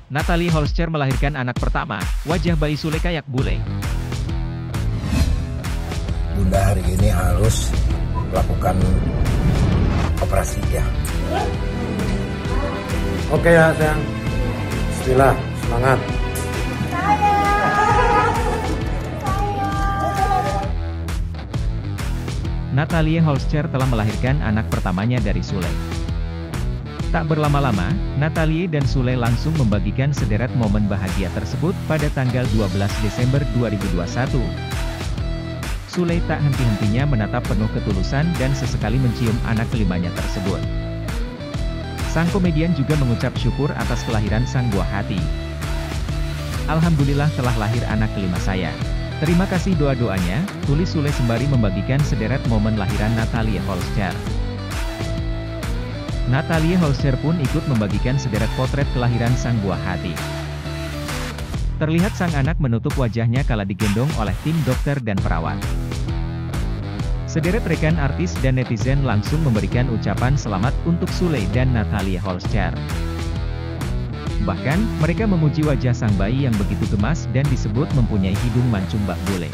Natalie Holscher melahirkan anak pertama, wajah bayi Sule kayak bule. Bunda hari ini harus melakukan operasi ya. Oke ya sayang. Bismillah, semangat. Natalie Holscher telah melahirkan anak pertamanya dari Sule. Tak berlama-lama, Natalie dan Sule langsung membagikan sederet momen bahagia tersebut pada tanggal 12 Desember 2021. Sule tak henti-hentinya menatap penuh ketulusan dan sesekali mencium anak kelimanya tersebut. Sang komedian juga mengucap syukur atas kelahiran sang buah hati. Alhamdulillah telah lahir anak kelima saya. Terima kasih doa-doanya, tulis Sule sembari membagikan sederet momen lahiran Natalie Holscher. Natalie Holscher pun ikut membagikan sederet potret kelahiran sang buah hati. Terlihat sang anak menutup wajahnya kala digendong oleh tim dokter dan perawat. Sederet rekan artis dan netizen langsung memberikan ucapan selamat untuk Sule dan Natalie Holscher. Bahkan, mereka memuji wajah sang bayi yang begitu gemas dan disebut mempunyai hidung mancung bak bule.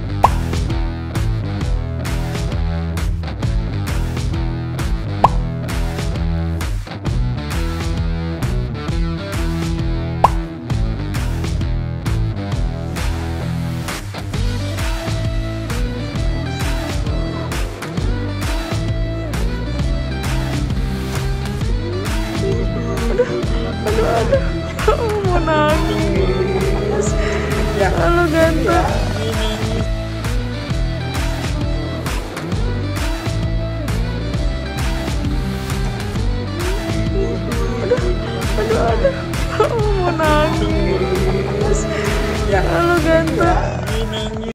Aduh, mau nangis. Halo ganteng. Aduh, mau nangis. Halo ganteng.